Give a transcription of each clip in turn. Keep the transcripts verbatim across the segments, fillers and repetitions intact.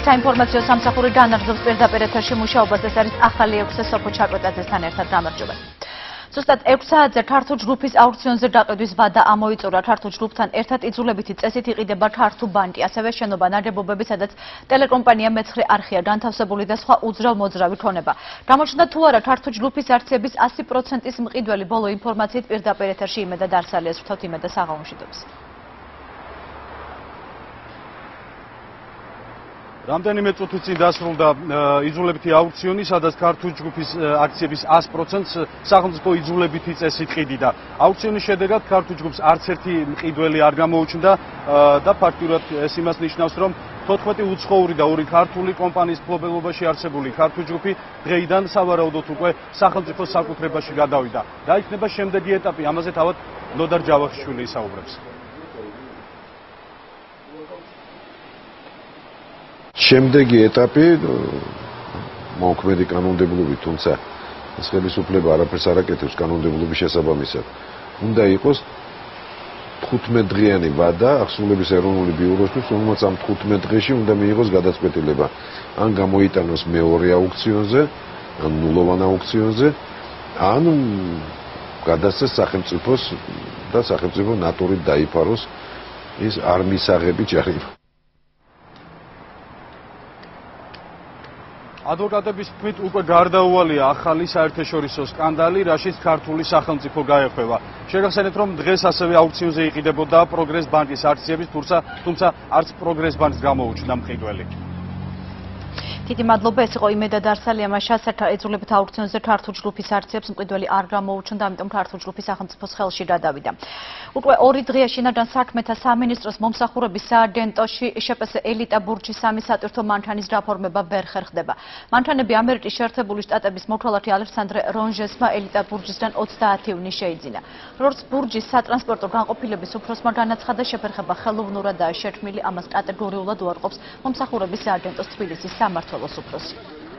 ელიტა ინფორმაციო სამსახური განაგრძობს პირდაპირ ეთერში მუშაობას. ეს არის ახალი ექვსე სოფო ჩაკვეტაძესთან ერთად გამარჯობა. Ზუსტად ექვს საათზე ქართულ ჯგუფის აუქციონზე დაყიდვის ვადა ამოიწურა. ქართულ ჯგუფთან ერთად იძულებითი წესით იყიდება ქართულ ბანკი, ასევე შენობა ნაგებობები, სადაც ტელეკომპანია მეცხრე არხია განთავსებული და სხვა უძრავ-მოძრავი ქონება. Გამოჩნდა თუ არა ქართულ ჯგუფის აქციების ასი პროცენტის მყიდველი. ბოლო ინფორმაციით პირდაპირ ეთერში იმედა დარსალიას ვთქვათ იმედა საღამომშვიდობის. რამდენიმე წუთი წინ დასრულდა იძულებითი აუქციონი, სადაც ქართული ჯგუფის აქციების ასი პროცენტს სახელმწიფო იძულებითი წესით ყიდიდა. აუქციონის შედეგად ქართული ჯგუფს არც ერთი მყიდველი არ გამოუჩნდა და ფაქტურად ეს იმას ნიშნავს, რომ თოთხმეტი უცხოური და ორი ქართული კომპანიის მფლობელობაში არსებული ქართული ჯგუფი დღეიდან სავარაუდოდ უკვე სახელმწიფოს საკუთრებაში გადავიდა. რა იქნება შემდეგი ეტაპი? ამაზე თავად ნოდარ ჯავახიშვილი ისაუბრებს. შემდეგი ეტაპი მოქმედი კანონმდებლობით, თუმცა ეს ხელისუფლება არაფერს არ აკეთებს კანონმდებლობის შესაბამისად. უნდა იყოს თხუთმეტ დღიანი ვადა ახსნილების ეროვნული ბიუროსთვის, რომელმაც ამ თხუთმეტ დღეში უნდა მიიღოს გადაწყვეტილება. ან გამოიტანოს მეორე აუქციონზე, ან ნულოვან აუქციონზე, ან გადასცეს სახელმწიფოს და სახელმწიფო ნატურით დაიფაროს ის არ მისაღები ჯარიმა. ადვოკატების თქმით უკვე გარდაუვალია ახალი საერთაშორისო სკანდალი, რაშიც ქართული სახელმწიფო გაეხვევა. შეგახსენეთ, რომ დღეს ასევე აუქციონზე იყიდებოდა პროგრეს ბანკის აქციების, თუმცა არც პროგრეს ბანკს გამოუჩნდა მყიდველი. დიდი მადლობა, ეს იყო იმედა დარსალია. მასშასაკა იძულებით აუქციონზე ქართულ ჯგუფის აქციებს მყიდველი არ გამოუჩნდა, ამიტომ ქართულ ჯგუფის სახელმწიფოს ხელში გადავიდა. უკვე ორი დღეა შინაგან საქმეთა სამინისტროს მომსახურების სააგენტოში შპს ელიტა ბურჯის სამი სატვირთო მანქანის გაფორმება ვერ ხერხდება. მანქანები ამერიკის შეერთებული შტატების მოქალაქე ალექსანდრე რონჟესმა ელიტა ბურჯისგან ოცდაათი ივნისს შეიძინა. როგორც ბურჯის სატრანსპორტო განყოფილების უფროსმა განაცხადა, შეფერხება ხელოვნურადაა შექმნილი, ამას კატეგორიულად უარყოფს მომსახურების სააგენტოს თბილისის სამმართველოს უფროსი.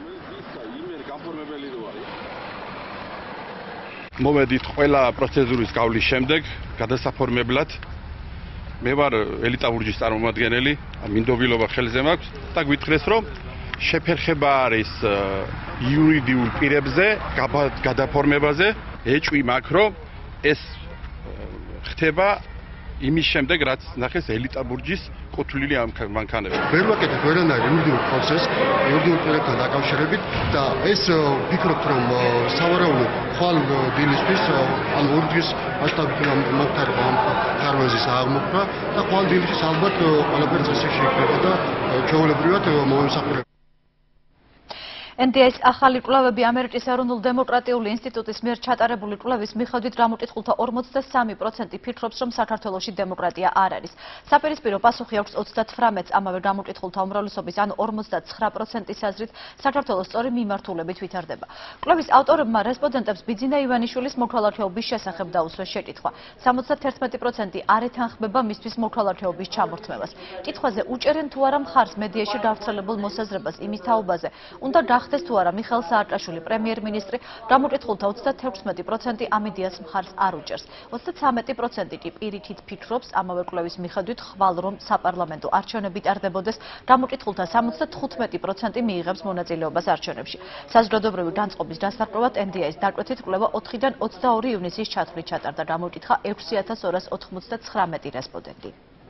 მოვედით ყველა პროცედურის გავლის შემდეგ გადასაფორმებლად. მე ვარ ელიტა ბურჯის წარმომადგენელი, მინდობილობა ხელზე მაქვს და გვითხრეს, რომ შეფერხება არის იურიდიულ პირებზე, გადაფორმებაზე, ეჭვი მაქვს, რომ ეს ხდება იმის შემდეგ, რაც ნახეს ელიტა ბურჯის კუთვნილი მანქანები. ვერ ვაკეთებ ვერანაირ იურიდიულ პროცესს იურიდიულ პირებთან დაკავშირებით და ეს ვფიქრობთ, რომ სავარაუდოდ ხვალ დილისთვის ან ორი დღის მასშტაბით მომხდარება ამ თარვაზის აღმოფხვრა და ხვალ დილისთვის ალბათ ყველაფერი წესში იქნება და ჩვეულებრივად მომსახურება. ენ დი ეის ახალი კვლევები ამერიკის ეროვნულ დემოკრატიული ინსტიტუტის მიერ ჩატარებული კვლევის მიხედვით გამოკითხულთა ორმოცდასამი პროცენტი ფიქრობს, რომ საქართველოში დემოკრატია არ არის. საპირისპირო პასუხი აქვს ოცდათვრამეტს, ამავე გამოკითხულთა უმრავლესობის, ანუ ორმოცდაცხრა პროცენტის აზრით, საქართველოს სწორი მიმართულებით ვითარდება. კვლევის ავტორებმა რესპონდენტებს ბიძინა ივანიშვილის მოქალაქეობის შესახებ დაუსვეს შეკითხვა. სამოცდათერთმეტი პროცენტი არ ეთანხმება მისთვის მოქალაქეობის ჩამორთმევას. კითხვაზე უჭერენ თუ არა მხარს მედიაში გავრცელებულ მოსაზრებას იმის თაობაზე, უნდა ხდეს თუ არა მიხეილ სააკაშვილი პრემიერ-მინისტრი, გამოკითხულთა ოცდათექვსმეტი პროცენტი ამ იდეას მხარს არ უჭერს. ოცდაცამეტი პროცენტი კი პირიქით ფიქრობს, ამავე კვლევის მიხედვით ხვალ რომ საპარლამენტო არჩევნები ტარდებოდეს, გამოკითხულთა სამოცდათხუთმეტი პროცენტი მიიღებს მონაწილეობას არჩევნებში. საზოგადოებრივი განწყობის დასარკვევად ენ დი ეის დაკვეთით კვლევა ოთხიდან ოცდაორი ივნისის ჩათვლით ჩატარდა, გამოკითხა ექვსი ათას ორას ოთხმოცდაცხრამეტი რესპონდენტი.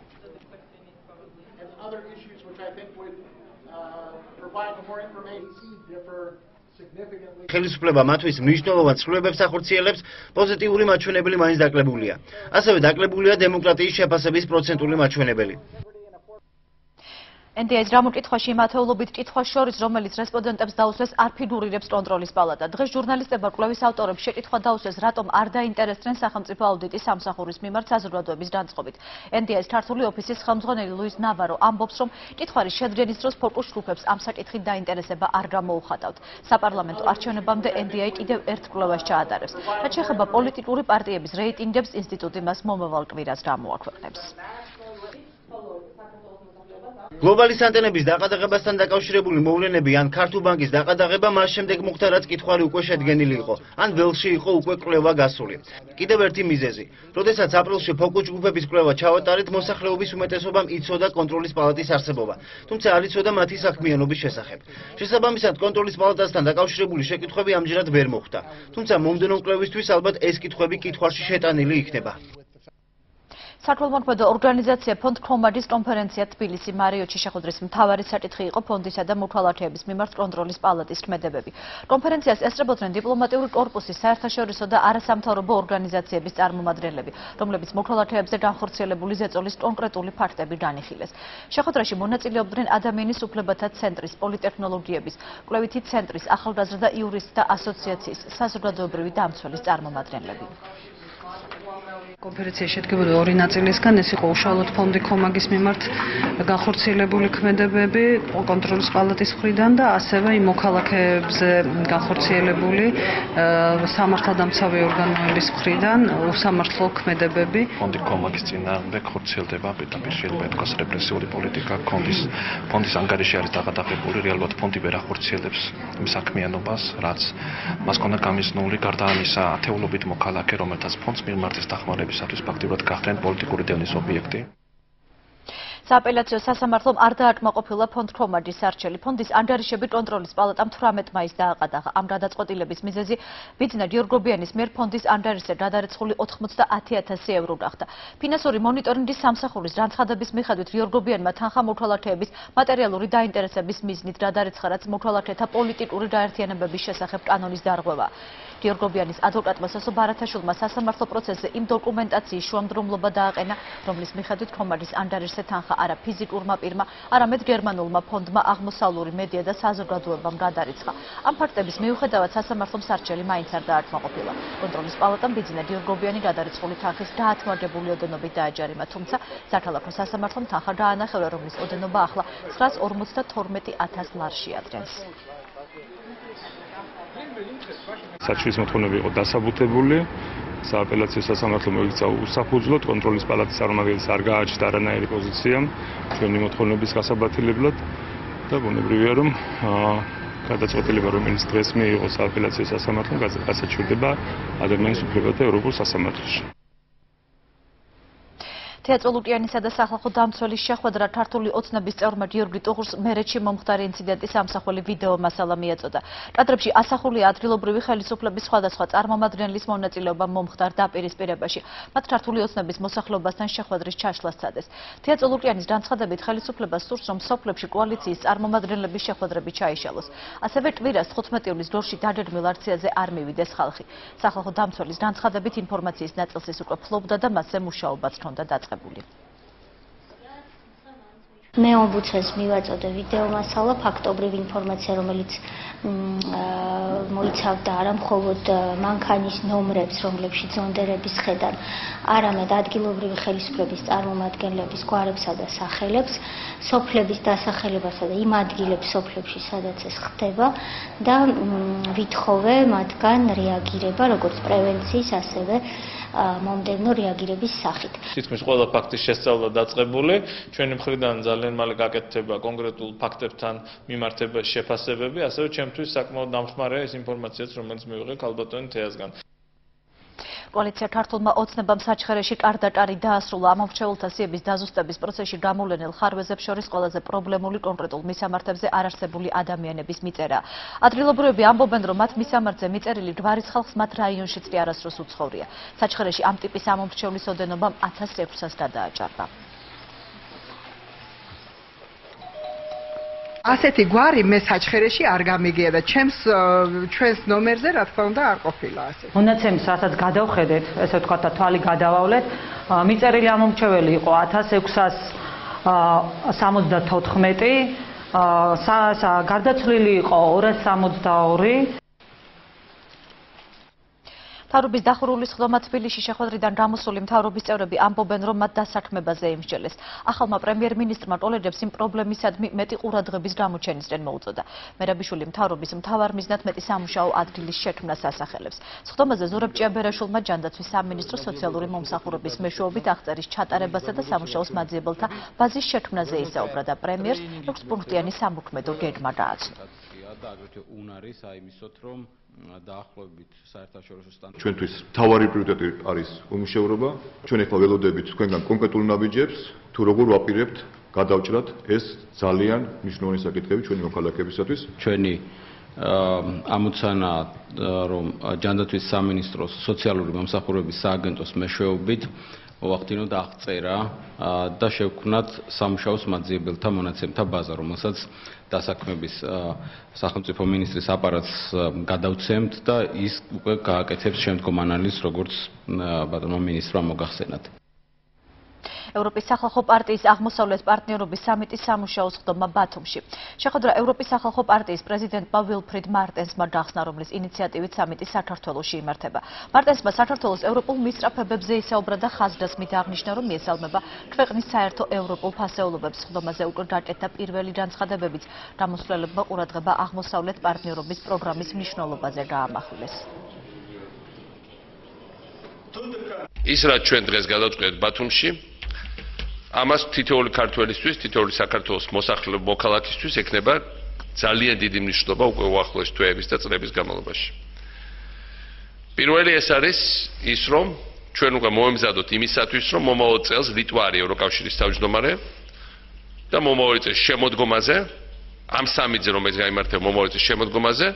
ხელისუფლება მათთვის მნიშვნელოვან ცვლილებებს ახორციელებს, პოზიტიური მაჩვენებელი მაინც დაკლებულია. ასევე დაკლებულია დემოკრატიის შეფასების პროცენტული მაჩვენებელი. ენ დი ეის გამოკითხვაში იმ ათეულობით კითხვას შორის, რომელიც რესპონდენტებს დაუსვეს, არ ფიგურირებს კონტროლის პალატა. დღეს ჟურნალისტებმა კვლევის ავტორებს შეკითხვა დაუსვეს, რატომ არ დაინტერესდნენ სახელმწიფო აუდიტის სამსახურის მიმართ საზოგადოების განწყობით. ენ დი ეის ქართული ოფისის ხელმძღვანელი ლუის ნავარო ამბობს, რომ კითხვის შედგენის დროს ფოკუს ჯგუფებს ამ საკითხით დაინტერესება არ გამოუხატავთ. საპარლამენტო არჩევნებამდე ენ დი ეი კიდევ ერთ კვლევას ჩაატარებს. რაც შეეხება პოლიტიკური პარტიების რეიტინგებს, ინსტიტუტი მას მომავალ კვირას გამოაქვეყნებს. გლობალის ანტენების დაყადაღებასთან დაკავშირებული მოვლენები ან ქართულ ბანკის დაყადაღება მას შემდეგ მოხდა, რაც კითხვარი უკვე შედგენილი იყო, ან ველში იყო უკვე კვლევა გასული. კიდევ ერთი მიზეზი. როდესაც აპრილში ფოკუს ჯგუფების კვლევა ჩავატარეთ, მოსახლეობის უმეტესობამ იცოდა კონტროლის პალატის არსებობა, თუმცა არ იცოდა მათი საქმიანობის შესახებ. შესაბამისად, კონტროლის პალატასთან დაკავშირებული შეკითხვები ამჯერად ვერ მოხდა. თუმცა მომდევნო კვლევისთვის ალბათ ეს კითხვები კითხვაში შეტანილი იქნება. საქართველოს ორგანიზაცია ფონდ ქომადის კონფერენცია თბილისი მარიოტში შეხვედრის მთავარი საკითხი იყო ფონდისა და მოქალაქეების მიმართ კონტროლის პალატის ქმედებები. კონფერენციას ესწრებოდნენ დიპლომატიური კორპუსის, საერთაშორისო და არასამთავრობო ორგანიზაციების წარმომადგენლები, რომლებიც მოქალაქეებზე განხორციელებული ზეწოლის კონკრეტული ფაქტები განიხილეს. შეხვედრაში მონაწილეობდნენ ადამიანის უფლებათა ცენტრის, პოლიტექნოლოგიების, კვლევითი ცენტრის, ახალგაზრდა იურისტთა ასოციაციის, საზოგადოებრივი დამცველის წარმომადგენლები. კონფერენცია შედგებოდა ორი ნაწილისგან, ეს იყო უშუალოდ ფონდი ქომაგის მიმართ განხორციელებული ქმედებები კონტროლის პალატის მხრიდან და ასევე იმ მოქალაქეებზე განხორციელებული სამართალდამცავი ორგანოების მხრიდან უსამართლო ქმედებები. ფონდი ქომაგის წინააღმდეგ ხორციელდება პირდაპირ შეიძლება ითქვას რეპრესიული პოლიტიკა, ფონდის ფონდის ანგარიში არის დაღადაღებული, რეალურად ფონდი ვერ ახორციელებს იმ საქმიანობას, რაც მას ჰქონდა გამიზნული, გარდა ამისა ათეულობით მოქალაქე, რომელთაც ფონდს მიმართეს დახმარებისათვის ფაქტიურად გახდნენ პოლიტიკური დევნის ობიექტი. სააპელაციო სასამართლომ არ დააკმაყოფილა ფონდ ქომადის არჩელი. ფონდის ანგარიშები კონტროლის პალატამ თვრამეტ მაისს დააყადაღა. ამ გადაწყვეტილების მიზეზი ბიძინა გიორგობიანის მიერ ფონდის ანგარიშზე გადარიცხული ოთხმოცდაათი ათასი ევრო გახდა. ფინანსური მონიტორინგის სამსახურის განცხადების მიხედვით გიორგობიანმა თანხა მოქალაქეების მატერიალური დაინტერესების მიზნით გადარიცხა, რაც მოქალაქეთა პოლიტიკური გაერთიანებების შესახებ კანონის დარღვევა. გიორგობიანის ადვოკატმა სასო ბარათაშვილმა სასამართლო პროცესზე იმ დოკუმენტაციის შუამდროვლობა დააყენა, რომლის მიხედვით ქომადის ანგარიშზე თანხა არა ფიზიკურმა პირმა, არამედ გერმანულმა ფონდმა აღმოსავლური მედია და საზოგადოებამ გადარიცხა. ამ ფაქტების მიუხედავად სასამართლომ სარჩელი მაინც არ დააკმაყოფილა. კონტროლის პალატამ ბიძინა გიორგობიანი გადარიცხული თანხის დაათმაგებული ოდენობით დააჯარიმა, თუმცა საქალაქო სასამართლომ თანხა გაანახევრა, რომლის ოდენობა ახლა ცხრაას ორმოცდათორმეტი ათას ლარში ადგენს. საჩვის მოთხოვნები იყო დასაბუთებული, სააპელაციო სასამართლო მოიქცა უსაფუძვლოდ, კონტროლის პალატის წარმომადგენელს არ გააჩნდა არანაირი პოზიცია ჩვენი მოთხოვნების გასაბათილებლად და ბუნებრივია, რომ გადაწყვეტილება, რომელიც დღეს მიიღო სააპელაციო სასამართლომ, გასაჩვენდება ადამიანის უფლებათა ევროპულ სასამართლოში. თეატრულუკიანისა და სახალხო დამცველის შეხვედრა ქართული ოცნების წევრმა გიორგი ტუღურს მერეთში მომხდარი ინციდენტის ამსახველი ვიდეო მასალა მიეწოდა. კადრებში ასახულია ადგილობრივი ხელისუფლების სხვადასხვა წარმომადგენლის მონაწილეობა მომხდარ დაპირისპირებაში. მათ ქართული ოცნების მოსახლეობასთან შეხვედრის ჩაშლა სცადეს. თეატრულუკიანის განცხადებით ხელისუფლებას სურს, რომ სოფლებში კოალიციის წარმომადგენლების შეხვედრები ჩაიშალოს. ასევე კვირას თხუთმეტი ივლისს გორში დაგეგმილ აქციაზე არ მივიდეს ხალხი. სახალხო დამცველის განცხადებით ინფორმაციის ნაწილს ის უკვე ფლობდა და მასზე მუშაობაც ჰქონდა დაწყებული. მე ომბუდსმენს მივაწოდე ვიდეო მასალა, ფაქტობრივ ინფორმაცია, რომელიც მოიცავდა არა მხოლოდ მანქანის ნომრებს, რომლებშიც ზონდერების ხედან, არამედ ადგილობრივი ხელისუფლების წარმომადგენლების გვარებსა და სახელებს, სოფლების დასახელებასა და იმ ადგილებს სოფლებში, სადაც ეს ხდება და ვითხოვე მათგან რეაგირება, როგორც პრევენციის, ასევე მომდევნო რეაგირების სახით. თითქმის ყველა ფაქტის შესწავლა დაწყებული, ჩვენი მხრიდან ძალიან მალე გაკეთდება კონკრეტულ ფაქტებთან მიმართებაში შეფასებები, ასევე ჩემთვის საკმაოდ დამხმარეა ეს ინფორმაციაც, რომელიც მივიღე ქალბატონი თეაზგან. კოალიცია ქართულმა ოცნებამ საჩხერეში კარდაკარი დაასრულა. ამომრჩეულთა სიების დაზუსტების პროცესში გამოვლენილ ხარვეზებს შორის ყველაზე პრობლემული კონკრეტულ მისამართებზე არარსებული ადამიანების მიწერა. ადგილობრივები ამბობენ, რომ მათ მისამართზე მიწერილი ჯვარის ხალხს მათ რაიონშიც კი არასდროს უცხოვრია. საჩხერეში ამ ტიპის ამომრჩევლის ოდენობამ ათას ექვსას გადააჭარბა. ასეთი გვარი მე საჩხერეში არ გამიგია და ჩემს ჩვენს ნომერზე რა თქმა უნდა არ ყოფილა ასე. მონაცემის რასაც გადავხედეთ, ესე ვთქვათ და თვალი გადავავლეთ, მიწერილი ამომრჩეველი იყო ათას ექვსას სამოცდათოთხმეტი, გარდაცვლილი იყო ორას სამოცდაორი. მთავრობის დახურული სხდომა თბილისში შეხვედრიდან გამოსული მთავრობის წევრები ამბობენ, რომ მათ დასაქმებაზე ემსჯელეს. ახალმა პრემიერ-მინისტრმა ტოლედებს იმ პრობლემისადმი მეტი ყურადღების გამოჩენისკენ მოუწოდა. მერაბიშვილი მთავრობის მთავარ მიზნად მეტი სამუშაო ადგილის შექმნას ასახელებს. სხდომაზე ზურაბ ჭიაბერაშვილმა ჯანდაცვის სამინისტრო სოციალური მომსახურების მეშვეობით აღწერის ჩატარებასა და სამუშაოს მაძიებელთა ბაზის შექმნაზე ისაუბრა და პრემიერს ექვსპუნქტიანი სამოქმედო გეგმა დააცნო. ჩვენთვის მთავარი პრიორიტეტი არის უმუშევრობა. ჩვენ ახლა ველოდებით თქვენგან კონკრეტულ ნაბიჯებს, თუ როგორ ვაპირებთ გადავჭრათ ეს ძალიან მნიშვნელოვანი საკითხები ჩვენი მოქალაქეებისათვის. ჩვენი ამოცანა რომ ჯანდაცვის სამინისტროს სოციალური მომსახურების სააგენტოს მეშვეობით მოვახდინოთ აღწერა და შევქმნათ სამუშაოს მაძიებელთა მონაცემთა ბაზა, რომელსაც დასაქმების სახელმწიფო მინისტრის აპარატს გადავცემთ და ის უკვე გააკეთებს შემდგომ ანალიზს, როგორც ბატონმა მინისტრმა მოგახსენათ. ევროპის სახალხო პარტიის აღმოსავლეთ პარტნიორობის სამიტის სამუშაო სხდომა ბათუმში. შეხვედრა ევროპის სახალხო პარტიის პრეზიდენტმა ვილფრიდ მარტენსმა გახსნა, რომლის ინიციატივით სამიტი საქართველოში იმართება. მარტენსმა საქართველოს ევროპულ მისწრაფებებზე ისაუბრა და ხაზგასმით აღნიშნა, რომ მიესალმება ქვეყნის საერთო ევროპულ ფასეულობებს. სხდომაზე უკვე გაკეთდა პირველი განცხადებებიც. გამოსვლებმა ყურადღება აღმოსავლეთ პარტნიორობის პროგრამის მნიშვნელობაზე გაამახვილეს. ის რაც ჩვენ დღეს გადავწყვეტთ ბათუმში, ამას თითოეული ქართველისთვის, თითოეული საქართველოს მოსახლე მოქალაქისთვის ექნება ძალიან დიდი მნიშვნელობა უკვე უახლოეს თვეების და წლების განმავლობაში. პირველი ეს არის ის, რომ ჩვენ უკვე მოემზადოთ იმისათვის, რომ მომავალ წელს ლიტვა არის ევროკავშირის თავმჯდომარე და მომავალ წელს შემოდგომაზე, ამ სამიტზე რომელიც გაიმართება მომავალ წელს შემოდგომაზე,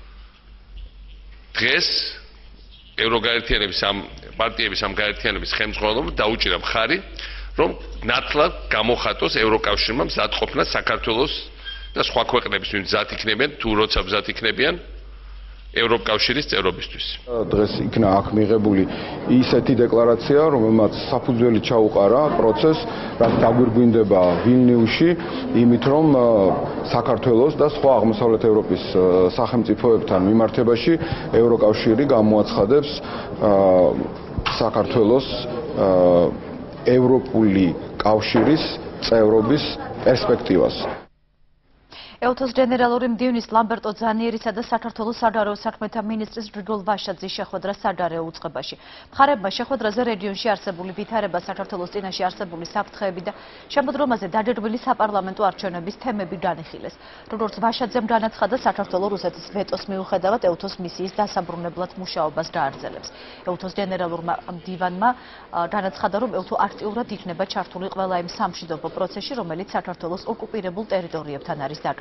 დღეს ევროგაერთიანების ამ პარტიების ამ გაერთიანების ხელმძღვანელობა დაუჭირა მხარი, რომ ნათლად გამოხატოს ევროკავშირმა მზადყოფნა საქართველოს და სხვა ქვეყნების ვინ მზად იქნებიან, თუ როცა მზად იქნებიან ევროკავშირის წევრობისთვის. დღეს იქნა აქ მიღებული ისეთი დეკლარაცია, რომელმაც საფუძველი ჩაუყარა პროცესს, რაც დაგვირგვინდება ვილნიუსში, იმით რომ საქართველოს და სხვა აღმოსავლეთ ევროპის სახელმწიფოებთან მიმართებაში ევროკავშირი გამოაცხადებს საქართველოს ევროპული კავშირის წევრობის პერსპექტივას. ეუთოს გენერალური მდივნის ლამბერტო ძანიერისა და საქართველოს საგარეო საქმეთა მინისტრის გრიგოლ ვაშაძის შეხვედრა საგარეო უწყებაში. მხარეებმა შეხვედრაზე რეგიონში არსებული ვითარება, საქართველოს წინაშე არსებული საფრთხეები და შემოდგომაზე დაგეგმილი საპარლამენტო არჩევნების თემები განიხილეს. როგორც ვაშაძემ განაცხადა, საქართველოს რუსეთის ვეტოს მიუხედავად ეუთოს მისიის დასაბრუნებლად მუშაობას გააგრძელებს. ეუთოს გენერალურმა მდივანმა განაცხადა, რომ ეუთო აქტიურად იქნება ჩართული ყველა იმ სამშვიდობო პროცესში, რომელიც საქართველოს ოკუპირებულ ტერიტორიებთან არის დაკავშირებული.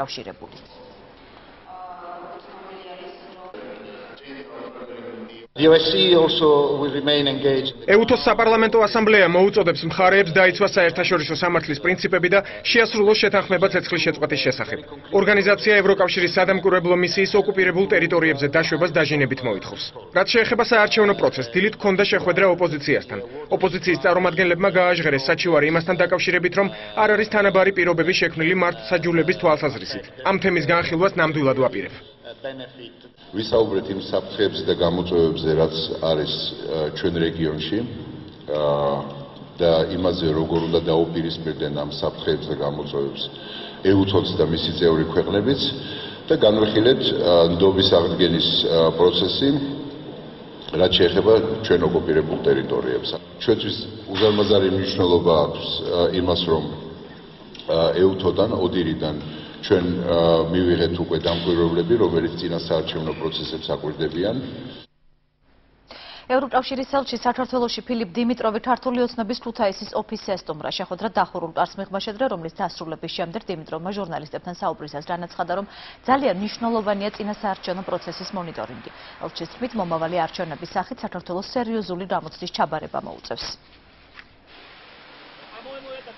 ეუთოს საპარლამენტო ასამბლეა მოუწოდებს მხარეებს დაიცვას საერთაშორისო სამართლის პრინციპები და შეასრულოს შეთანხმება ცეცხლის შეწყვეტის შესახებ. ორგანიზაცია ევროკავშირის სადამკვირვებლო მისიის ოკუპირებულ ტერიტორიებზე დაშვებას დაჟინებით მოითხოვს. რაც შეეხება საარჩევნო პროცესს, დილით ჰქონდა შეხვედრა ოპოზიციასთან. ოპოზიციის წარმომადგენლებმა გააჟღერეს საჩივარი იმასთან დაკავშირებით, რომ არ არის თანაბარი პირობები შექმნილი მართლმსაჯულების თვალსაზრისით. ამ თემის განხილვას ნამდვილად ვაპირებ. ვისაუბრეთ იმ საფრთხეებზე და გამოწვევებზე, რაც არის ჩვენ რეგიონში და იმაზე, როგორ უნდა დაუპირისპირდნენ ამ საფრთხეებს და გამოწვევებს ეუთოც და მისი წევრი ქვეყნებიც და განვიხილეთ ნდობის აღდგენის პროცესი, რაც შეეხება ჩვენ ოკუპირებულ ტერიტორიებს. ჩვენთვის უზარმაზარი მნიშვნელობა აქვს იმას, რომ ეუთოდან, ოდირიდან ჩვენ მივიღეთ უკვე დამკვირვებლები, რომელიც წინა საარჩევნო პროცესებს აკვირდებიან. ევროკავშირის ელჩი საქართველოში ფილიპ დიმიტროვი ქართული ოცნების ქუთაისის ოფისს ესტუმრა. შეხვედრა დახურულ კარს მიღმა შედგა, რომლის დასრულების შემდეგ დიმიტროვმა ჟურნალისტებთან საუბრისას განაცხადა, რომ ძალიან მნიშვნელოვანია წინა საარჩევნო პროცესის მონიტორინგი. ელჩის თქმით, მომავალი არჩევნების სახით საქართველოს სერიოზული გამოცდის ჩაბარება მოუწევს.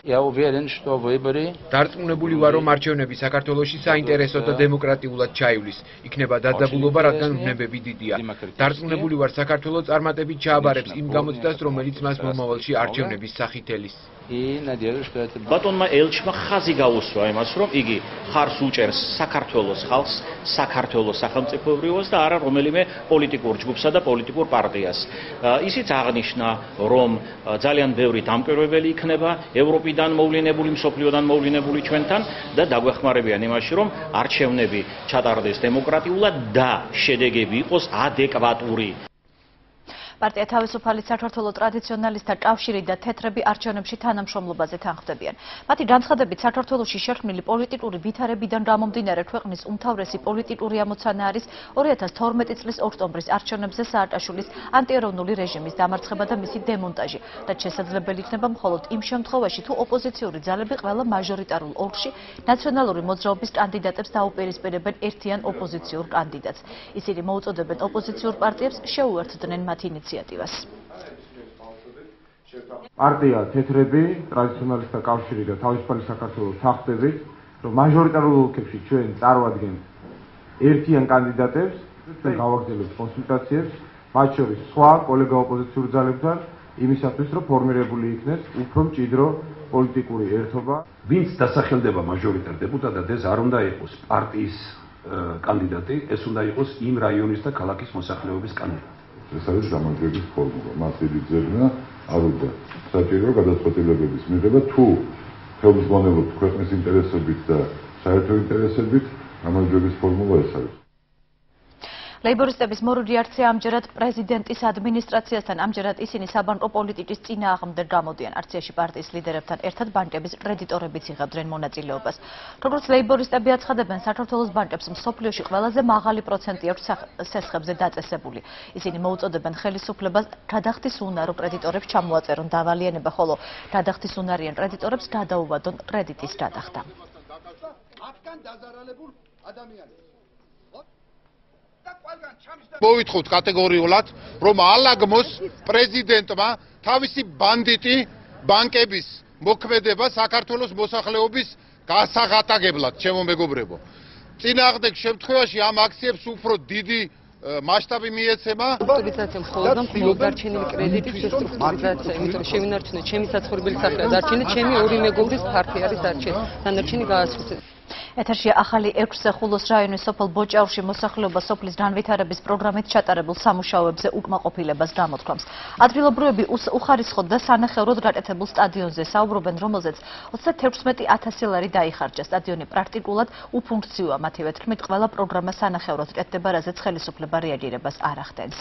Я уверен, что выборы დარწმუნებული ვარ, რომ არჩევნები საქართველოში საინტერესო და დემოკრატიულად ჩაივლის. იქნება დაძაბულობა, რადგან ვნებები დიდია. დარწმუნებული ვარ, საქართველოს წარმატებით ჩააბარებს იმ გამოცდას, რომელიც მას მომავალში არჩევნების სახით ელის. ბატონმა ელჩმა ხაზი გაუსვა იმას, რომ იგი ხარს უჭერს საქართველოს ხალხს, საქართველოს სახელმწიფოებრიობას და არა რომელიმე პოლიტიკურ ჯგუფსა და პოლიტიკურ პარტიას. ისიც აღნიშნა, რომ ძალიან ბევრი დამკვირვებელი იქნება ევროპიდან მოვლენებული, მსოფლიოდან მოვლენებული ჩვენთან და დაგვეხმარებიან იმაში, რომ არჩევნები ჩატარდეს დემოკრატიულად და შედეგები იყოს ადეკვატური. პარტია თავისუფალი საქართველო ტრადიციონალისტთა კავშირი და თეთრები არჩევნებში თანამშრომლობაზე თანხმდებიან. მათი განცხადებით საქართველოში შერქმნილი პოლიტიკური ვითარებიდან გამომდინარე ქვეყნის უმთავრესი პოლიტიკური ამოცანა არის ორი ათას თორმეტი წლის ოქტომბრის არჩევნებზე სააკაშვილის ანტიეროვნული რეჟიმის დამარცხება და მისი დემონტაჟი. რაც შესაძლებელი იქნება მხოლოდ იმ შემთხვევაში, თუ ოპოზიციური ძალები ყველა მაჟორიტარულ ოლქში ნაციონალური მოძრაობის კანდიდატებს დაუპირისპირებენ ერთიან ოპოზიციურ კანდიდატს. ისინი მოუწოდებენ ოპოზიციურ პარტიებს შეუერთდნენ მათ ინიციატივას. პარტია თეთრები, ტრადიციონალისტთა კავშირი და თავისუფალი საქართველოს თანხმდებით, რომ მაჟორიტარულ ოლქებში ჩვენ წარვადგენთ ერთიან კანდიდატებს და გავაგრძელებთ კონსულტაციებს, მათ შორის სხვა კოლეგა ოპოზიციურ ძალებთან, იმისათვის, რომ ფორმირებული იქნეს უფრო მჭიდრო პოლიტიკური ერთობა. ვინც დასახელდება მაჟორიტარ დეპუტატად, ეს არ უნდა იყოს პარტიის კანდიდატი, ეს უნდა იყოს იმ რაიონის და ქალაქის მოსახლეობის კანდიდატი. ეს არის გამარჯვების ფორმულა. მას დიდი ძებნა არ უნდა საჭირო გადაწყვეტილებების მიღება თუ ხელმძღვანელობთ ქვეყნის ინტერესებით და საერთო ინტერესებით, გამარჯვების ფორმულა ეს არის. ლეიბორისტების მორუგი არცია ამჯერად პრეზიდენტის ადმინისტრაციასთან, ამჯერად ისინი საბანკო პოლიტიკის წინააღმდეგ გამოდიან. არციაში პარტიის ლიდერებთან ერთად ბანკების კრედიტორებიც იღებდნენ მონაწილეობას. როგორც ლეიბორისტები აცხადებენ, საქართველოს ბანკებს მსოფლიოში ყველაზე მაღალი პროცენტი აქვს სესხებზე დაწესებული. ისინი მოუწოდებენ ხელისუფლებას გადახდის უნარო კრედიტორებს ჩამოაწერონ დავალიანება, ხოლო გადახდის უნარიან კრედიტორებს გადაუვადონ კრედიტის გადახდა. მათგან დაზარალებულ ადამიანებს მოვითხოვთ კატეგორიულად, რომ ალაგმოს პრეზიდენტმა თავისი ბანდიტი ბანკების მოქმედება საქართველოს მოსახლეობის გასაღატაგებლად, ჩემო მეგობრებო. წინააღმდეგ შემთხვევაში ამ აქციებს უფრო დიდი მასშტაბი მიეცემა. სტაბილიზაცია მხოლოდ მხოლოდ დარჩენილი კრედიტის სტრუქტურიზაცია, იმიტომ რომ შევინარჩუნეთ ჩემი საცხოვრებელი სახე, დარჩენილი ჩემი ორი მეგობრის ფარფი არის დარჩენილი. დანარჩენი გაასრულეთ. ეთერშია ახალი ექვსზე ხულოს რაიონის სოფელ ბოჭაურში მოსახლეობა სოფლის განვითარების პროგრამით ჩატარებულ სამუშაოებზე უკმაყოფილებას გამოთქვამს. ადგილობრივები უხარისხოდ და სანახევროდ გაკეთებულ სტადიონზე საუბრობენ, რომელზეც ოცდაექვსმეტი ათასი ლარი დაიხარჯა. სტადიონი პრაქტიკულად უფუნქციოა, მათივე თქმით, ყველა პროგრამა სანახევროდ კეთდება, რაზეც ხელისუფლება რეაგირებას არ ახდენს.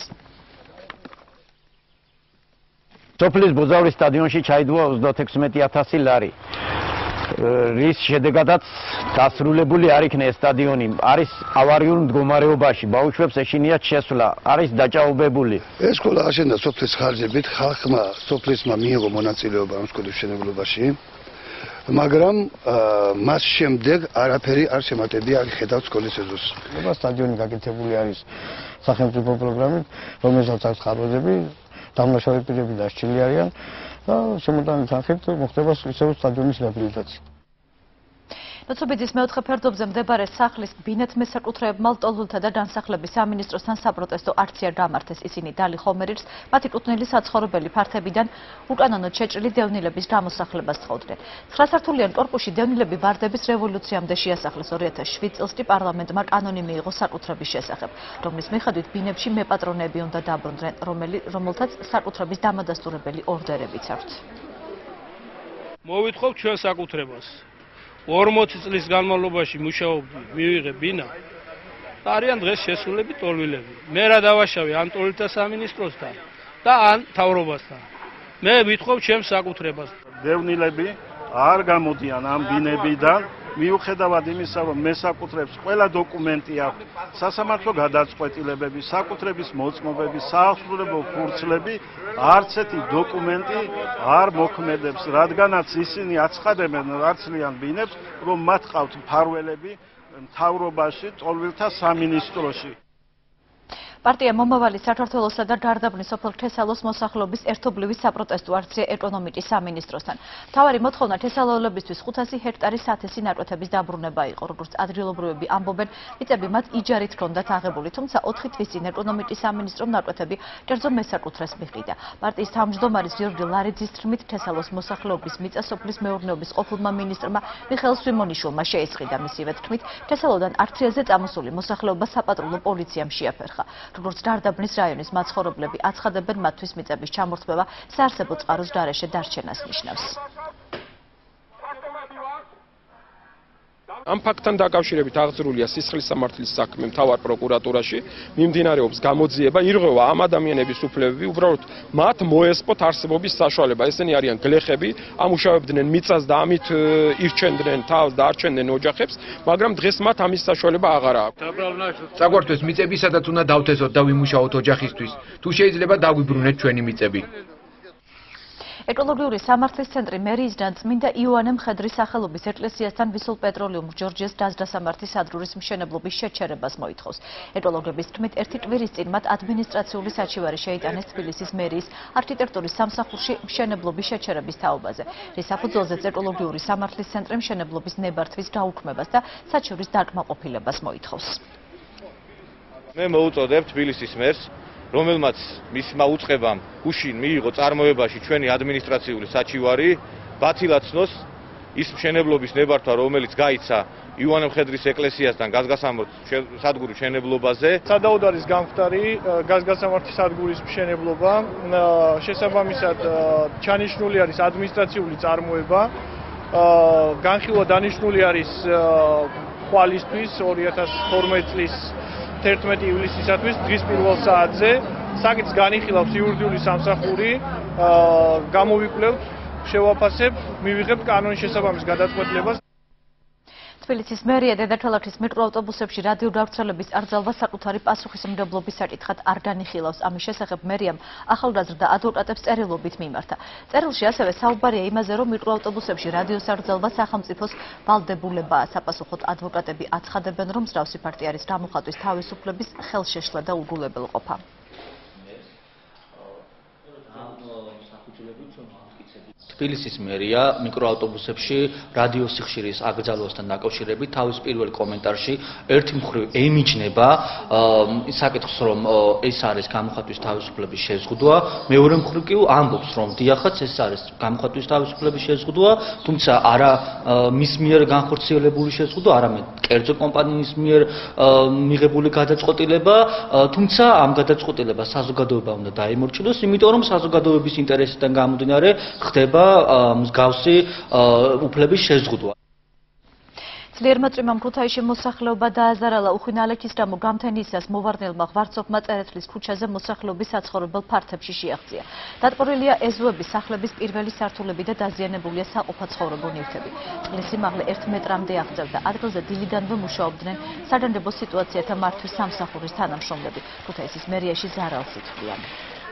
სოფლის ბოჭაურის სტადიონში ჩაიდუა ოცდაექვსმეტი ათასი ლარი. რის შედეგადაც დასრულებული არ იქნა ეს სტადიონი, არის ავარიულ მდგომარეობაში, ბავშვებს ეშინიათ შესვლა, არის დაჭაობებული. ეს სკოლა აშენდა სოფლის ხარჯებით, ხალხმა, სოფლისმა მიიღო მონაწილეობა ამ სკოლის მშენებლობაში, მაგრამ მას შემდეგ არაფერი არ შემატებია ხედავთ სკოლის ეზოს. სტადიონი გაკეთებული არის სახელმწიფო პროგრამით, რომელსაც აქვს ხარჯები, დამნაშავე პირები დასჭილი არიან. და შემოტანის სახით მოხდება ისევ სტადიონის რეაბილიტაცია. ლოცვებიძის მეოთხე ფერდობზე მდებარე სახლის ბინეთ მესაკუთრეებმა ლტოლვილთა და განსახლების სამინისტროსთან საპროტესტო აქცია გამართეს. ისინი დალი ხომერირს მათი კუთვნილი საცხოვრებელი ფართებიდან უკანონოდ შეჭრილი დევნილების გამოსახლებას თხოვდნენ. ცხრა სართულიან კორპუსში დევნილები ვარდების რევოლუციამდე შეასახლეს. ორი ათას შვიდ წელს კი პარლამენტმა კანონი მიიღო საკუთრების შესახებ, რომლის მიხედვით ბინებში მეპატრონეები უნდა დაბრუნდნენ, რომელთაც საკუთრების დამადასტურებელი ორდერებიც აქვთ. მოვითხოვ ჩვენ საკუთრებას. ორმოცი წლის განმავლობაში მუშაობდი, მივიღე ბინა და არიან დღეს შესულები ტოლვილები. მე რა დავაშავე ან ტოლვილთა სამინისტროსთან და ან მთავრობასთან. მე ვითხოვ ჩემს საკუთრებას. დევნილები არ გამოდიან ამ ბინებიდან, მიუხედავად იმისა, რომ მე საკუთრებს ყველა დოკუმენტი აქვს, სასამართლო გადაწყვეტილებები, საკუთრების მოწმობები, საავსრულებო ფურცლები, არც ერთი დოკუმენტი არ მოქმედებს, რადგანაც ისინი აცხადებენ არცლიან ბინებს, რომ მათ ყავთ მფარველები მთავრობაში, ტოლვილთა სამინისტროში. პარტია მომავალი საქართველოსა და გარდაბნის სოფელ თესალოს მოსახლეობის ერთობლივი საპროტესტო აქცია ეკონომიკის სამინისტროსთან. მთავარი მოთხოვნა თესალოელებისთვის ხუთასი ჰექტარი სათესი ნაკვეთების დაბრუნება იყო, როგორც ადგილობრივები ამბობენ, მიწები მათ იჯარით ჰქონდათ აღებული, თუმცა ოთხი თვის წინ ეკონომიკის სამინისტრომ ნაკვეთები კერძო მესაკუთრეს მიჰყიდა. პარტიის თავმჯდომარის გიორგი ლარეძის თქმით, თესალოს მოსახლეობის მიწა სოფლის მეურნეობის ყოფილმა მინისტრმა მიხეილ სვიმონიშვილმა შეისყიდა. მისივე თქმით, თესალოდან არქციაზე წამოსული მოსახლეობა საპატრულო პოლიციამ შეაფერხა. როგორც გარდაბნის რაიონის მაცხოვრებლები აცხადებენ, მათთვის მიწების ჩამორთმევა საარსებო წყაროს გარეშე დარჩენას ნიშნავს. ამ ფაქტთან დაკავშირებით აღძრულია სისხლის სამართლის საქმე მთავარ პროკურატურაში, მიმდინარეობს გამოძიება, ირღვევა ამ ადამიანების უფლებები, უბრალოდ მათ მოესწოთ არსებობის საშუალება. ესენი არიან გლეხები, ამუშავებდნენ მიწას და ამით ირჩენდნენ თავს და არჩენდნენ ოჯახებს, მაგრამ დღეს მათ ამის საშუალება აღარ აქვს. საგვართვის მიწები სადაც უნდა დავთესოთ და ვიმუშაოთ ოჯახისთვის, თუ შეიძლება დაგვიბრუნეთ ჩვენი მიწები. ეკოლოგიური სამართლის ცენტრი მერიისგან წმინდა იოანე მხედრის სახელობის ეკლესიასთან ვისულ პეტროლიუმ ჯორჯიას დასამართის სადგურის მშენებლობის შეჩერებას მოითხოვს. ეკოლოგების თქმით, ერთი კვირის წინ მათ ადმინისტრაციული საჩივარი შეიტანეს თბილისის მერიის არქიტექტურის სამსახურში მშენებლობის შეჩერების თაობაზე, რის საფუძველზეც ეკოლოგიური სამართლის ცენტრი მშენებლობის ნებართვის გაუქმებას და საჩივრის დაკმაყოფილებას მოითხოვს. მე მოუწოდებ თბილისის მერს, რომელმაც მისმა უწყებამ გუშინ მიიღო წარმოებაში ჩვენი ადმინისტრაციული საჩივარი, ბათილაცნოს ის მშენებლობის ნებართვა, რომელიც გაიცა იოანე მხედრის ეკლესიასთან გაზგასამართ სადგურის მშენებლობაზე. სადაოდ არის გამხდარი გაზგასამართის სადგურის მშენებლობა, შესაბამისად ჩანიშნული არის ადმინისტრაციული წარმოება, განხილვა დანიშნული არის ხვალისთვის ორი ათას თორმეტი წლის თერთმეტი ივლისისათვის დღის პირველ საათზე საკითხს განიხილავს იურიდიული სამსახური, გამოვიკვლევთ, შევაფასებთ, მივიღებთ კანონის შესაბამის გადაწყვეტილებას. თბილისის მერია დედაქალაქის მიკროავტობუსებში რადიოგავრცელების აკრძალვა საკუთარი პასუხისმგებლობის საკითხად არ განიხილავს. ამის შესახებ მერიამ ახალგაზრდა ადვოკატებს წერილობით მიმართა. წერილში ასევე საუბარია იმაზე, რომ მიკროავტობუსებში რადიოს აკრძალვა სახელმწიფოს ვალდებულებაა. საპასუხოდ ადვოკატები აცხადებენ, რომ მსგავსი ფაქტი არის გამოხატვის თავისუფლების ხელშეშლა და უგულებელყოფა. თბილისის მერია მიკროავტობუსებში რადიო სიხშირის აკრძალვასთან დაკავშირებით თავის პირველ კომენტარში ერთი მხრივ ემიჯნება საკითხს, რომ ეს არის გამოხატვის თავისუფლების შეზღუდვა, მეორე მხრივ კი ამბობს, რომ დიახაც ეს არის გამოხატვის თავისუფლების შეზღუდვა, თუმცა არა მის მიერ განხორციელებული შეზღუდვა, არამედ კერძო კომპანიის მიერ მიღებული გადაწყვეტილება, თუმცა ამ გადაწყვეტილებას საზოგადოება უნდა დაემორჩილოს, იმიტომ რომ საზოგადოების ინტერესიდან გამომდინარე ხდება მსგავსი უფლების შეზღუდვა. ძლიერმა წვიმამ ქუთაისში მოსახლეობა დააზარალა. უხვინალეთის გამო გამთენიისას მოვარდნელმა ღვარცოფმა წერეთლის ქუჩაზე მოსახლეობის საცხოვრებელ ფართებში შეაღწია. დატყორილია ეზოების სახლების პირველი სართულები და დაზიანებულია საყოფაცხოვრებო ნივთები. წყლის სიმაღლე ერთ მეტრამდე აღწევდა. ადგილზე დილიდანვე მუშაობდნენ საგანგებო სიტუაციათა მართვის სამსახურის თანამშრომლები. ქუთაისის მერიაში ზარალს ითვლიან.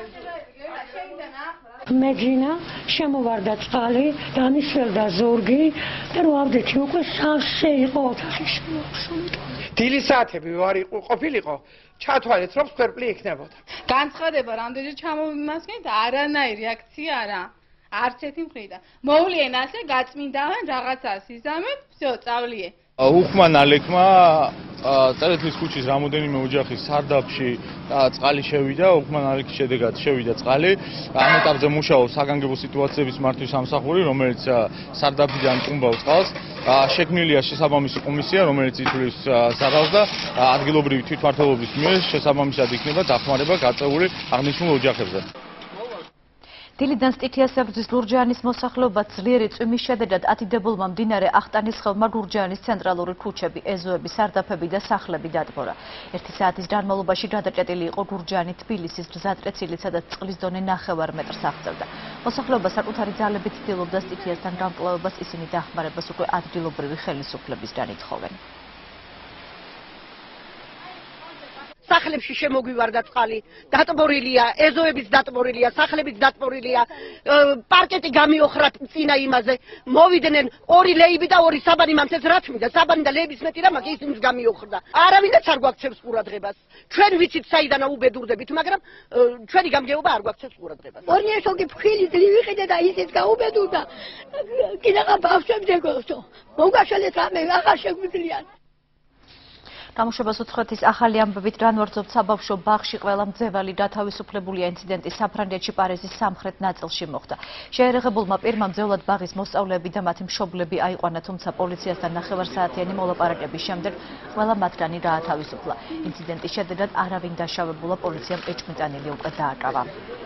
მეჯინა შემოვარდა წყალი, განისველდა ზურგი და რო ავდეთი უკვე სავსე იყო ოთახი შემოხსოვდა. დილის საათები ვარ ყოფილიყო, ჩათვალეთ რომ სპერპლი იქნებოდა. განცხადება რამდენჯერ ჩამოვიმასკენთ, არანაირი რეაქცია არა. არც ერთი მხრიდან. მოვლიან ასე გაწმინდავენ რაღაცას იზამეთ, всё, წავლიე. უხმან ალექმა წერეთლის ქუჩის რამოდენიმე ოჯახის სარდაფში წყალი შევიდა, უხმან ალექის შედეგად შევიდა წყალი. ამ ეტაპზე მუშაობს საგანგებო სიტუაციების მართვის სამსახური, რომელიც სარდაფიდან წუმბავს წყალს. შექმნილია შესაბამისი კომისია, რომელიც ითვლის ზარალს და ადგილობრივი თვითმმართველობის მიერ შესაბამისად იქნება დახმარება გაწეული აღნიშნულ ოჯახებზე. დილიდან სტიქიასაგრძის გურჯაანის მოსახლეობა ძლიერი წვიმის შედეგად ათიდებულმა მდინარე ახტანისხევმა გურჯაანის ცენტრალური ქუჩები, ეზოები, სარდაფები და სახლები დატბორა. ერთი საათის განმავლობაში გადაჭედილი იყო გურჯაანი თბილისის გზატკეცილით, სადაც წყლის დონე ნახევარ მეტრს აღწევდა. მოსახლეობა საკუთარი ძალებით ცდილობდა სტიქიასთან გამკლავებას, ისინი დახმარებას უკვე ადგილობრივი ხელისუფლებისგან ითხოვენ. სახლებში შემოგვივარდა წყალი, დატბორილია, ეზოებიც დატბორილია, სახლებიც დატბორილია, პარკეტი გამიოხრა წინა იმაზე, მოვიდნენ ორი ლეიბი და ორი საბანი მამცეს რაც მინდა, საბანი და ლეიბის მეტი რა მაგის იმის გამიოხრდა. არავინაც არ გვაქცევს ყურადღებას. ჩვენ ვიცით საიდან აუბედურდებით, მაგრამ ჩვენი გამგეობა არ გვაქცევს ყურადღებას. ორნიესოგი ფხილი დრივიყიდე და ისიც გაუბედურდა. კიდაღა ბავშვებზე გოსო. მოგაშალეთ ამე აღარ შეგვიძლია. გამოშვებას უცხოეთის ახალი ამბებით განვარძობთ საბავშვო ბაღში ყველა მძევალი დათავისუფლებულია ინციდენტი საფრანგეთში პარიზის სამხრეთ ნაწილში მოხდა. შეერაღებულმა პირმა მძევლად ბაღის მოსწავლეები და მათი მშობლები აიყვანა, თუმცა პოლიციასთან ნახევარსაათიანი მოლაპარაკების შემდეგ ყველა მათგანი გაათავისუფლა. ინციდენტის შედეგად არავინ დაშავებულა, პოლიციამ ეჭვმიტანილი უკვე დააკავა.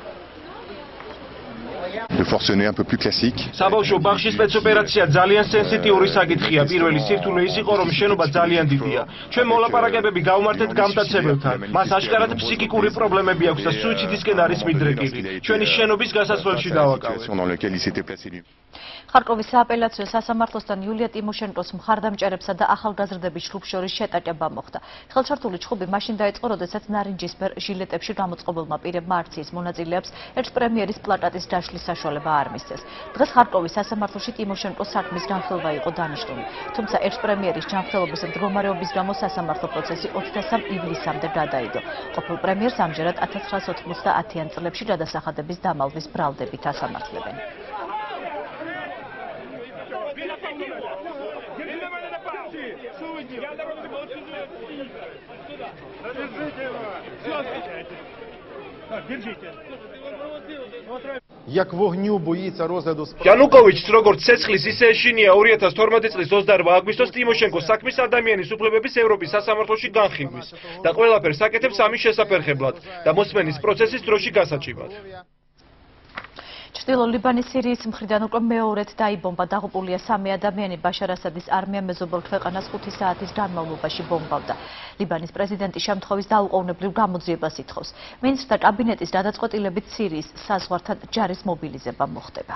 De fonctionner un peu plus classique. საბავშვო ბაღში სპეცოპერაცია ძალიან სენსიტიური საკითხია. პირველი სირთულე ის იყო, რომ შენობა ძალიან დიდია. ჩვენ მოლაპარაკებები გავმართეთ გამტაცებელთან. მას აშკარად ფსიქიკური პრობლემები აქვს და სუიციდისკენ არის მიდრეკილი. ჩვენი შენობის გასასვლელში დავაკავეთ. ხარკოვის სააპელაციო სასამართლოსთან იულია ტიმოშენკოს მხარდამჭერებსა და ახალგაზრდების ჯგუფს შორის შეტაკება მოხდა. ხელჩართული ჩხუბი მაშინ დაიწყო, როდესაც ნარინჯისფერ ჟილეტებში გამოწყობილმა პირებმა აქციის მონაწილეებს ექს-პრემიერის პლაკატის დაშლის საშუალება არ მისცეს. დღეს ხარკოვის სასამართლოში ტიმოშენკოს საქმის განხილვა იყო დანიშნული. თუმცა ექს-პრემიერის ჯანმრთელობის მდგომარეობის გამო სასამართლო პროცესი ოცდასამ ივლისამდე გადაიდო. ყოფილ პრემიერს ამჯერად ათას ცხრაასა ოთხმოცდაათიან წლებში გადასახადების დამალვის ბრალდებით ასამართლებენ. Як вогню боїться розгляду справи. янუკოვიჩს როგორც ცეცხლის ისე ეშინია ორი ათას თორმეტი წლის ოცდაორმა აგვისტოს ტიმოშენკოს საქმის ადამიანის უფლებების ევროპის სასამართლოში განხილვის და ყველაფერს აკეთებს ამის შესაფერხებლად და მოსმენის პროცესის დროში გასაჭირად. ჩრდილო ლიბანის სირიის მხრიდან უკვე მეორედ დაიბომბა. დაღუპულია სამი ადამიანი. ბაშარ ასადის არმია მეზობელ ქვეყანას ხუთი საათის განმავლობაში ბომბავდა. ლიბანის პრეზიდენტი შემთხვევის დაუყოვნებლივ გამოძიებას ითხოვს. მინისტრთა კაბინეტის გადაწყვეტილებით სირიის საზღვართან ჯარის მობილიზება მოხდება.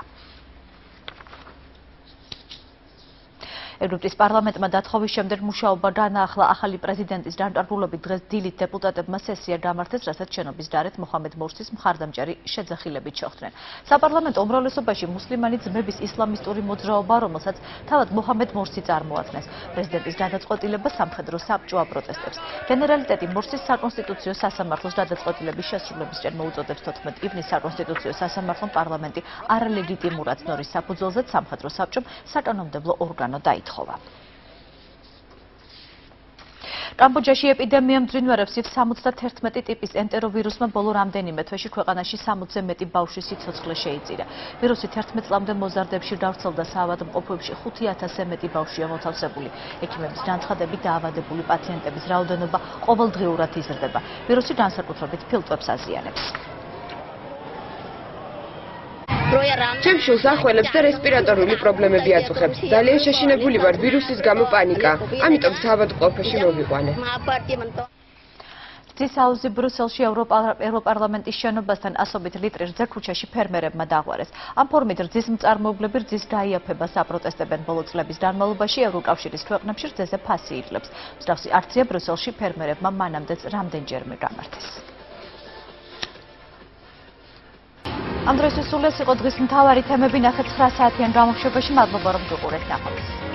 ეგვიპტის პარლამენტმა დათხოვის შემდეგ მუშაობა განაახლა. ახალი პრეზიდენტის განკარგულობით დღეს დილით დეპუტატებმა სესია გამართეს, რასაც შენობის გარეთ მოხამედ მორსის მხარდამჭერი შეძახილებით შეხვდნენ. საპარლამენტო უმრავლესობაში მუსლიმანი ძმების ისლამისტური მოძრაობა, რომელსაც თავად მოჰამედ მორსი წარმოადგენს. პრეზიდენტის გადაწყვეტილება სამხედრო საბჭო აპროტესტებს. გენერალიტეტი მორსის საკონსტიტუციო სასამართლოს გადაწყვეტილების შესრულებისკენ მოუწოდებს. თოთხმეტ ივნისს საკონსტიტუციო სასამართლომ პარლამენტი არალეგიტიმურად ნორის საფუძველზე სამხედრო საბჭომ საკანონმდებლო ორგანო დაითხოვა. კამბოჯაში ეპიდემია მძვინვარებს სამოცდათერთმეტი ტიპის ენტეროვირუსმა ბოლო რამდენიმე თვეში ქვეყანაში სამოცზე მეტი ბავშვის სიცოცხლე შეიწირა. ვირუსი თერთმეტ წლამდე მოზარდებში გავრცელდა საავადმყოფოებში ხუთი ათასზე მეტი ბავშვია მოთავსებული. ექიმების განცხადებით დაავადებული პაციენტების რაოდენობა ყოველდღიურად იზრდება. ვირუსი განსაკუთრებით ფილტვებს აზიანებს. ჩემს უსახველებს და რესპირატორული პრობლემები აწუხებს. ძალიან შეშინებული ვარ ვირუსის გამო პანიკა. ამიტომ საავადმყოფოში მოვიყვანე. ძისაუზი ბრუსელში ევროპარლამენტის შენობასთან ასობით ლიტრი რძე ქუჩაში ფერმერებმა დაღვარეს. ამ ფორმით რძის მწარმოებლები რძის გაიაფებას აპროტესტებენ. ბოლო წლების განმავლობაში ევროკავშირის ქვეყნებში რძეზე ფასი იძლებს. მსგავსი აქცია ბრუსელში ფერმერებმა მანამდეც რამდენჯერმე გამართეს. ამ დროისთვის სულ ეს იყო დღის მთავარი თემები. ნახეთ ცხრა საათიან გამოშვებაში. მადლობა რომ გიყურეთ. ნახვამდის.